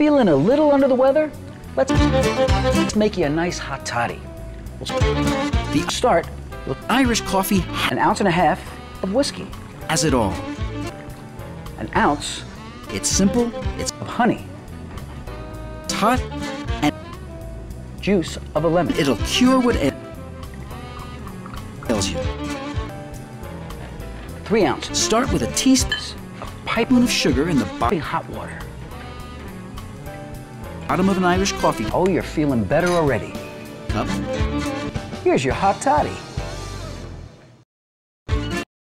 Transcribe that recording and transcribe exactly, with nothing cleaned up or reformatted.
feeling a little under the weather? Let's, let's make you a nice hot toddy. The start with Irish coffee, an ounce and a half of whiskey. has it all. An ounce It's simple, it's of honey. hot, and Juice of a lemon. it'll cure what it ails you. Three ounces Start with a teaspoon of piping of sugar in the bottom hot water. of an Irish coffee Oh, you're feeling better already. cup. Here's your hot toddy.